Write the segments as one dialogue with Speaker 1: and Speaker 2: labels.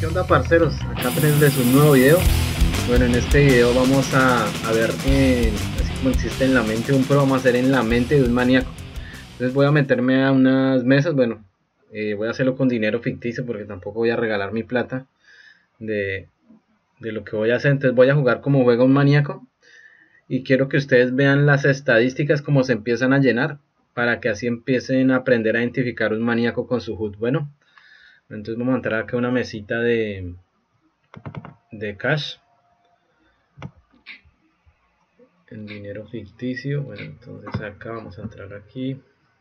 Speaker 1: ¿Qué onda, parceros? Acá traerles un nuevo video. Bueno, en este video vamos a ver así como existe en la mente un pro, vamos a hacer en la mente de un maníaco. Entonces voy a meterme a unas mesas, bueno, voy a hacerlo con dinero ficticio porque tampoco voy a regalar mi plata de, de lo que voy a hacer. Entonces voy a jugar como juega un maníaco y quiero que ustedes vean las estadísticas como se empiezan a llenar para que así empiecen a aprender a identificar un maníaco con su HUD. Bueno, entonces vamos a entrar acá a una mesita de cash en dinero ficticio. Bueno, entonces acá vamos a entrar aquí.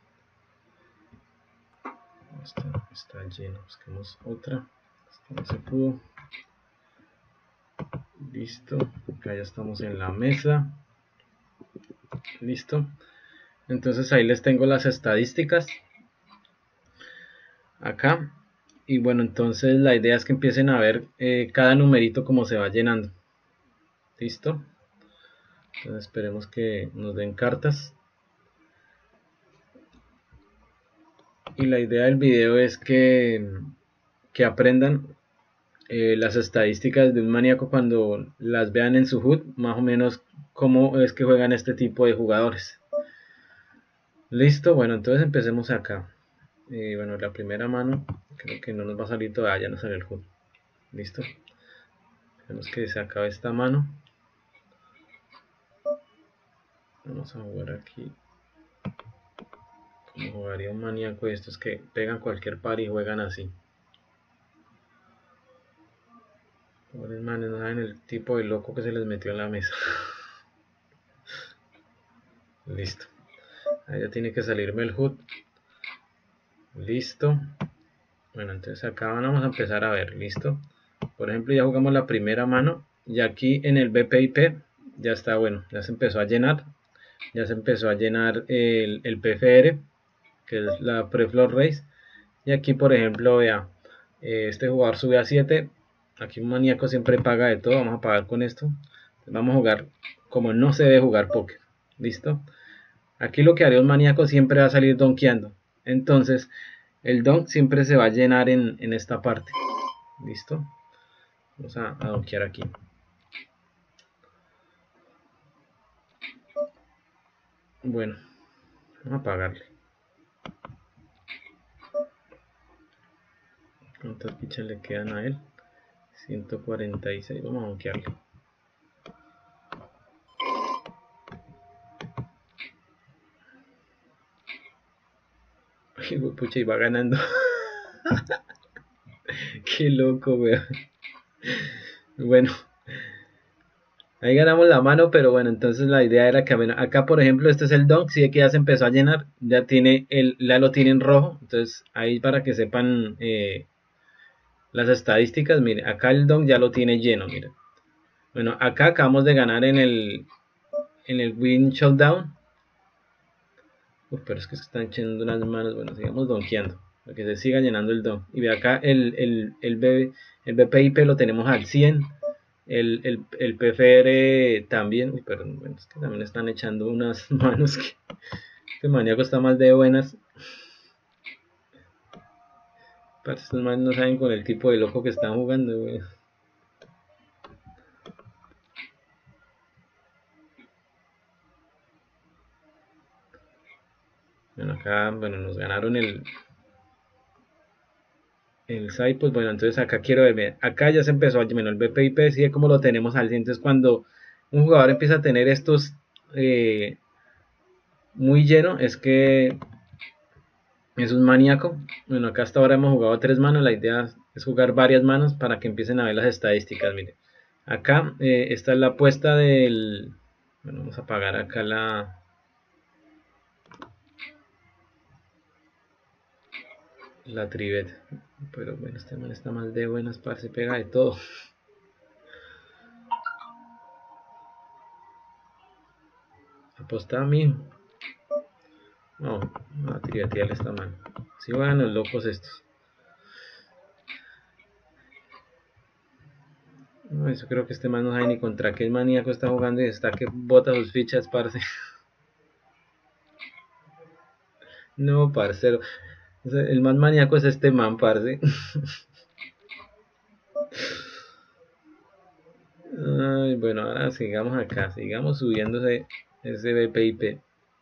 Speaker 1: Está lleno, busquemos otra. Esta no se pudo. Listo, acá ya estamos en la mesa. Listo, entonces ahí les tengo las estadísticas acá. Y bueno, entonces la idea es que empiecen a ver cada numerito como se va llenando. Listo, entonces esperemos que nos den cartas. Y la idea del video es que aprendan las estadísticas de un maníaco cuando las vean en su HUD, más o menos cómo es que juegan este tipo de jugadores. Listo, bueno, entonces empecemos acá. Bueno, la primera mano, creo que no nos va a salir todavía, ya no sale el HUD. Listo, tenemos que se acabe esta mano. Vamos a jugar aquí como jugaría un maníaco de estos que pegan cualquier par y juegan así. Pobres manes, no saben el tipo de loco que se les metió en la mesa. Listo, ahí ya tiene que salirme el HUD. Listo. Bueno, entonces acá vamos a empezar a ver. Listo, por ejemplo ya jugamos la primera mano y aquí en el BPIP ya está, bueno, ya se empezó a llenar. Ya se empezó a llenar el PFR, que es la Preflop Race. Y aquí, por ejemplo, vea, este jugador sube a 7. Aquí un maníaco siempre paga de todo. Vamos a pagar con esto. Vamos a jugar como no se debe jugar póker. Listo. Aquí lo que haría un maníaco siempre va a salir donkeando. Entonces, el donk siempre se va a llenar en esta parte. Listo. Vamos a donkear aquí. Bueno, vamos a pagarle. ¿Cuántas fichas le quedan a él? 146. Vamos a donkearle. Ay, pucha, iba ganando. Qué loco, weón. Bueno, ahí ganamos la mano, pero bueno, entonces la idea era que acá, por ejemplo, este es el donk. Si es que ya se empezó a llenar, ya tiene ya lo tiene en rojo. Entonces ahí para que sepan las estadísticas, mire, acá el donk ya lo tiene lleno, mire. Bueno, acá acabamos de ganar en el Win Showdown. Pero es que se están echando unas manos. Bueno, sigamos donkeando para que se siga llenando el donk. Y ve acá el BPIP lo tenemos al 100. El PFR también. Uy, pero bueno, es que también están echando unas manos que este maníaco está más de buenas. Para estos manos no saben con el tipo de loco que están jugando, güey. Bueno, acá, bueno, nos ganaron el SAI, pues bueno, entonces acá quiero ver, acá ya se empezó a llenar el BPIP, sigue como lo tenemos al 100. Entonces cuando un jugador empieza a tener estos muy lleno, es que es un maníaco. Bueno, acá hasta ahora hemos jugado 3 manos, la idea es jugar varias manos para que empiecen a ver las estadísticas. Mire, acá esta es la apuesta del, bueno, vamos a pagar acá la trivet, pero bueno, este man está más de buenas, parce, pega de todo. Aposta a mí. No, a trivetear esta mano. Si van los locos estos. No, eso creo que este man no sabe ni contra qué maníaco está jugando y está que bota sus fichas, parce. No, parcero. El más maníaco es este man, parce. Ay, bueno, ahora sigamos acá, sigamos subiendo ese BPIP.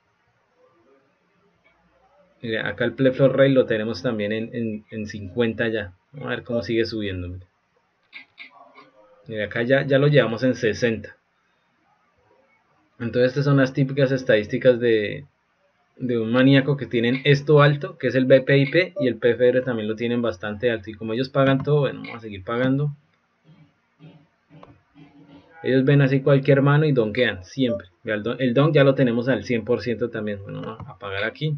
Speaker 1: Mira, acá el Pleflow Rate lo tenemos también en 50 ya. Vamos a ver cómo sigue subiendo. Mira, acá ya lo llevamos en 60. Entonces estas son las típicas estadísticas de un maníaco que tienen esto alto, que es el BPIP, y el PFR también lo tienen bastante alto. Y como ellos pagan todo, bueno, vamos a seguir pagando. Ellos ven así cualquier mano y donkean, siempre. El donk ya lo tenemos al 100% también. Bueno, vamos a apagar aquí.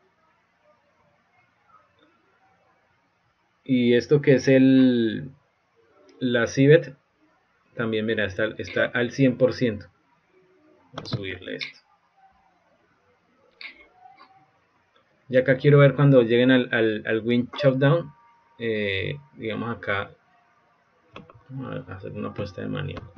Speaker 1: Y esto que es la Cibet, también mira, está al 100%. Vamos a subirle esto. Y acá quiero ver cuando lleguen al Win Shutdown. Digamos acá, vamos a hacer una apuesta de maníaco.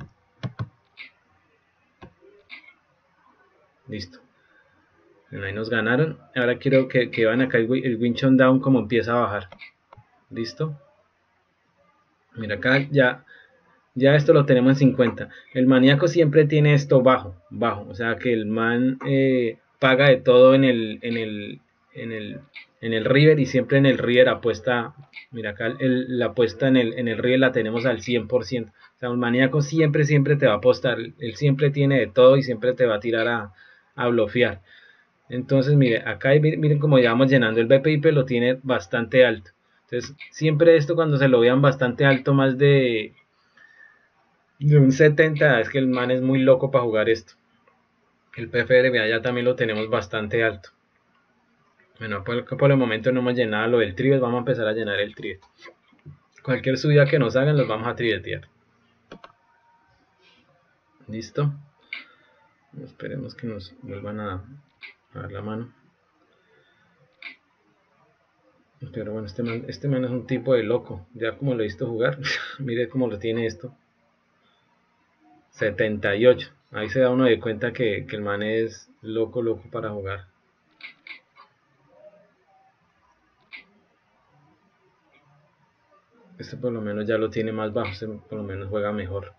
Speaker 1: Listo. Bueno, ahí nos ganaron. Ahora quiero que vean acá el Win Shutdown como empieza a bajar. Listo. Mira acá ya esto lo tenemos en 50. El maníaco siempre tiene esto bajo. O sea que el man paga de todo en el river, y siempre en el river apuesta. Mira acá la apuesta en el river la tenemos al 100%. O sea, un maníaco siempre te va a apostar. Él siempre tiene de todo y siempre te va a tirar a blofear. Entonces, mire, acá miren cómo ya vamos llenando. El BPIP lo tiene bastante alto. Entonces, siempre esto cuando se lo vean bastante alto, más de un 70, es que el man es muy loco para jugar esto. El PFR ya también lo tenemos bastante alto. Bueno, por el momento no hemos llenado lo del trivet, vamos a empezar a llenar el trivet. Cualquier subida que nos hagan los vamos a trivetear. Listo. Esperemos que nos vuelvan a dar la mano. Pero bueno, este man es un tipo de loco. Ya como lo he visto jugar, mire cómo lo tiene esto. 78. Ahí se da uno de cuenta que el man es loco para jugar. Este por lo menos ya lo tiene más bajo, este por lo menos juega mejor.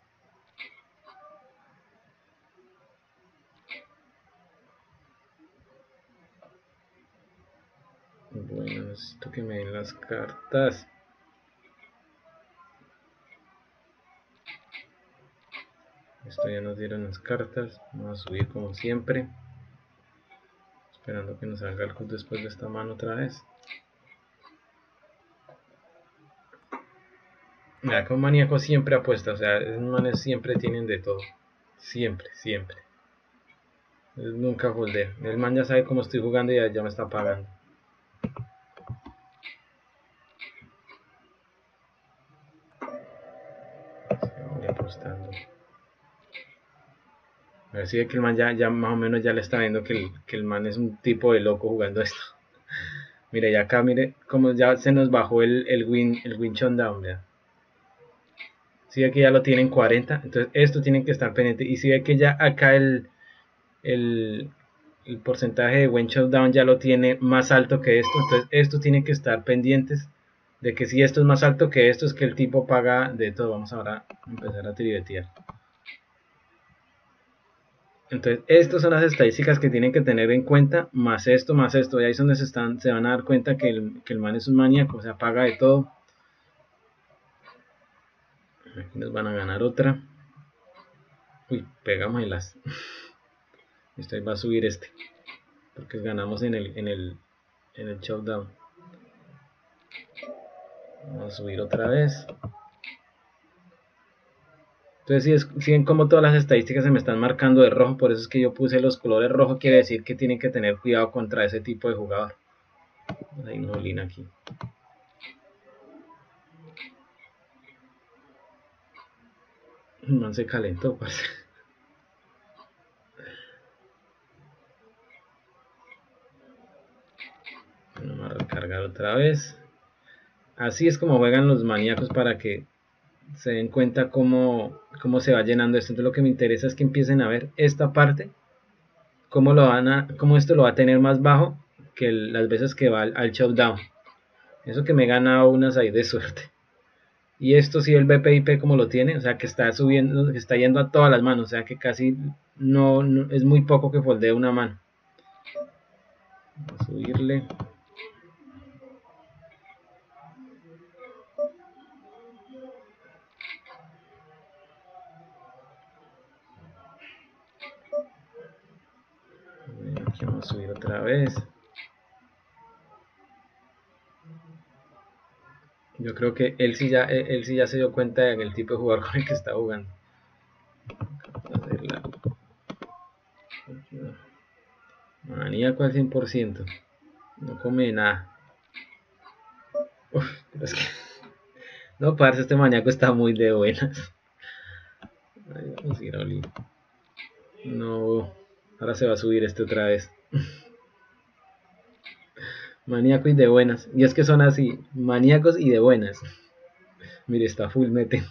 Speaker 1: Bueno, necesito que me den las cartas. Esto ya nos dieron las cartas. Vamos a subir como siempre. Esperando que nos salga el cut después de esta mano otra vez. Mira que un maníaco siempre apuesta. O sea, esos manes siempre tienen de todo. Siempre. Él nunca foldea. El man ya sabe cómo estoy jugando y ya me está pagando. Voy apostando. A ver si ve que el man ya más o menos ya le está viendo que el man es un tipo de loco jugando esto. Mire, ya acá, mire como ya se nos bajó el win shutdown, ¿verdad? Si ve que ya lo tienen 40, entonces esto tiene que estar pendiente. Y si ve que ya acá el porcentaje de win shutdown ya lo tiene más alto que esto, entonces esto tiene que estar pendientes de que si esto es más alto que esto, es que el tipo paga de todo. Vamos ahora a empezar a trivetear. Entonces, estas son las estadísticas que tienen que tener en cuenta, más esto, y ahí es donde se van a dar cuenta que el man es un maníaco, o sea, paga de todo. Aquí nos van a ganar otra. Uy, pegamos en las. Esto ahí va a subir porque ganamos en el showdown. Vamos a subir otra vez. Entonces, si ven como todas las estadísticas se me están marcando de rojo, por eso es que yo puse los colores rojos, quiere decir que tienen que tener cuidado contra ese tipo de jugador. Hay un all-in aquí. El man se calentó, parce. Vamos a recargar otra vez. Así es como juegan los maníacos, para que se den cuenta cómo se va llenando esto. Entonces lo que me interesa es que empiecen a ver esta parte, cómo esto lo va a tener más bajo que las veces que va al showdown. Eso que me he ganado unas ahí de suerte. Y esto sí el BPIP como lo tiene, o sea que está subiendo, que está yendo a todas las manos, o sea que casi no es muy poco que foldee una mano. Vamos a subirle. Aquí vamos a subir otra vez. Yo creo que él sí ya se dio cuenta del tipo de jugador con el que está jugando. Maníaco al 100%. No come nada. Uf, es que... No, parce, este maníaco está muy de buenas. Ahí vamos a ir a Oli. No, ahora se va a subir este otra vez. Maníaco y de buenas. Y es que son así, maníacos y de buenas. Mire, está full mete.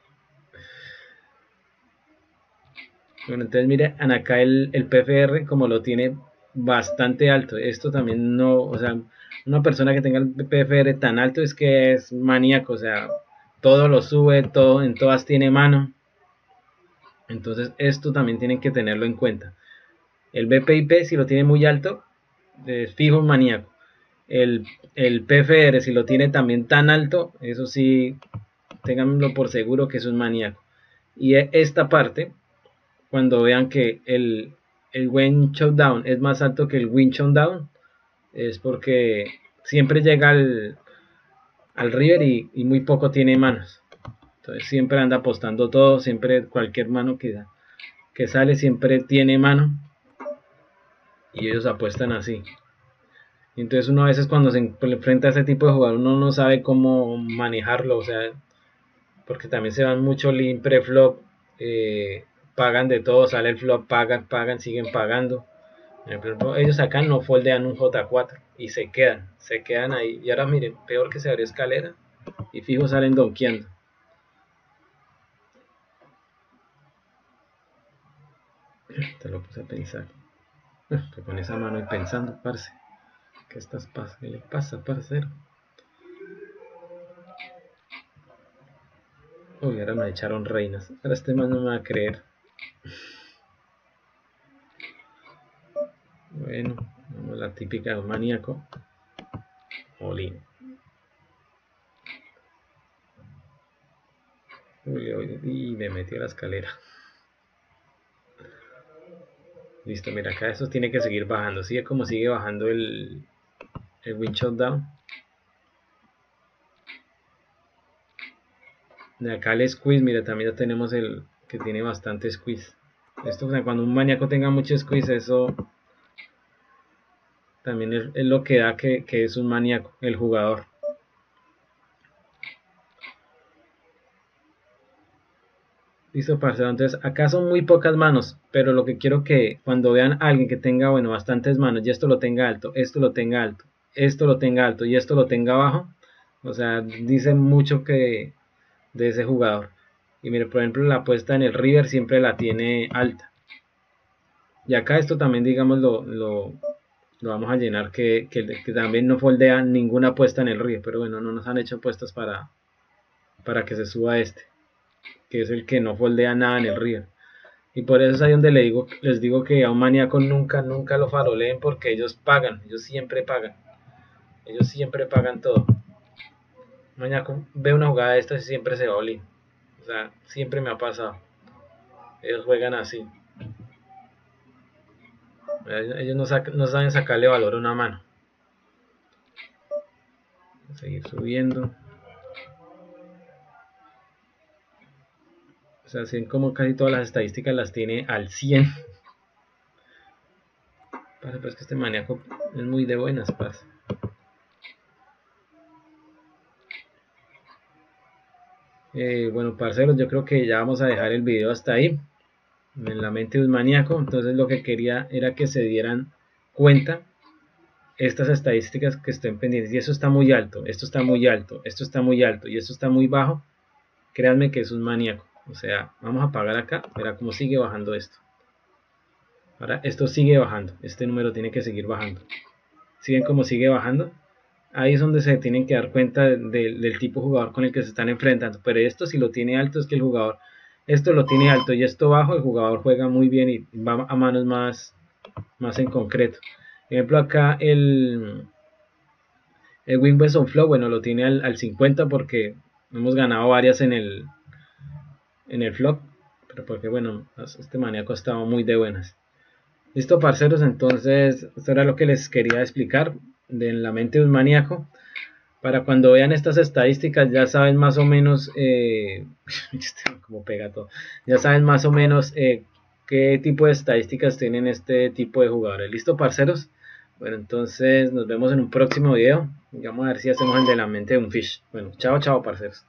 Speaker 1: Bueno, entonces mire, acá el PFR como lo tiene bastante alto. Esto también no, o sea, una persona que tenga el PFR tan alto es que es maníaco, o sea, todo lo sube, todo, en todas tiene mano. Entonces esto también tienen que tenerlo en cuenta. El BPIP si lo tiene muy alto, es fijo maníaco. El PFR si lo tiene también tan alto, eso sí, ténganlo por seguro que es un maníaco. Y esta parte, cuando vean que el win showdown es más alto que el win showdown, es porque siempre llega al river y muy poco tiene manos. Entonces siempre anda apostando todo, siempre cualquier mano que sale siempre tiene mano. Y ellos apuestan así. Y entonces uno a veces cuando se enfrenta a ese tipo de jugador uno no sabe cómo manejarlo, o sea, porque también se van mucho lean pre-flop, pagan de todo, sale el flop, pagan, siguen pagando. Por ejemplo, ellos acá no foldean un J4 y se quedan ahí. Y ahora miren, peor que se abrió escalera y fijo salen donkeando. Te lo puse a pensar. Que con esa mano y pensando, parce. ¿Qué le pasa, parcero? Uy, ahora me echaron reinas. Ahora este man no me va a creer. Bueno, la típica de un maníaco. Olín. Y me metió a la escalera. Listo, mira, acá eso tiene que seguir bajando. Sigue como sigue bajando el win shutdown. De acá el squeeze, mira, también ya tenemos el que tiene bastante squeeze. Esto, o sea, cuando un maníaco tenga mucho squeeze, eso también es lo que da que es un maníaco, el jugador. Listo, parcero. Entonces, acá son muy pocas manos, pero lo que quiero que cuando vean a alguien que tenga, bueno, bastantes manos, y esto lo tenga alto, esto lo tenga alto, esto lo tenga alto y esto lo tenga bajo, o sea, dice mucho que de ese jugador. Y mire, por ejemplo, la apuesta en el river siempre la tiene alta. Y acá esto también, digamos, lo vamos a llenar, que también no foldea ninguna apuesta en el river, pero bueno, no nos han hecho apuestas para que se suba este, que es el que no foldea nada en el river. Y por eso es ahí donde les digo que a un maníaco nunca lo faroleen, porque ellos pagan, ellos siempre pagan todo. Maníaco ve una jugada de estas y siempre se va all in. O sea, siempre me ha pasado. Ellos juegan así. Ellos no saben sacarle valor a una mano. Voy a seguir subiendo. O sea, así como casi todas las estadísticas las tiene al 100. Parce, pues que este maníaco es muy de buenas, parce. Bueno, parceros, yo creo que ya vamos a dejar el video hasta ahí. En la mente de un maníaco. Entonces lo que quería era que se dieran cuenta estas estadísticas que estén pendientes. Y eso está muy alto, esto está muy alto, esto está muy alto y esto está muy bajo. Créanme que es un maníaco. O sea, vamos a apagar acá. Verá cómo sigue bajando esto. Ahora esto sigue bajando. Este número tiene que seguir bajando. ¿Sí ven cómo sigue bajando? ahí es donde se tienen que dar cuenta del tipo de jugador con el que se están enfrentando. Pero esto, si lo tiene alto, es que el jugador, esto lo tiene alto y esto bajo, el jugador juega muy bien y va a manos más en concreto. Por ejemplo, acá el Win West on Flow, bueno, lo tiene al 50 porque hemos ganado varias en el flop. Pero porque, bueno, este maníaco estaba muy de buenas. Listo, parceros, entonces esto era lo que les quería explicar de la mente de un maníaco. Para cuando vean estas estadísticas ya saben más o menos, como pega todo, ya saben más o menos qué tipo de estadísticas tienen este tipo de jugadores. ¿Listo, parceros? Bueno, entonces nos vemos en un próximo video. Vamos a ver si hacemos el de la mente de un fish. Bueno, chao, chao, parceros.